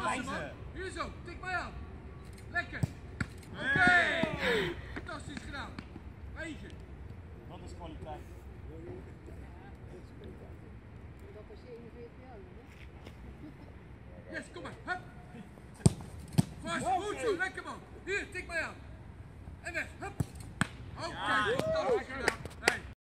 Klasse man. Hier zo, tik mij aan. Lekker. Oké. Fantastisch gedaan. Eentje. Dat is kwaliteit. Yes, kom maar. Hup. Vast, goed zo, lekker man. Hier, tik mij aan. En weg. Hup. Oké, fantastisch gedaan.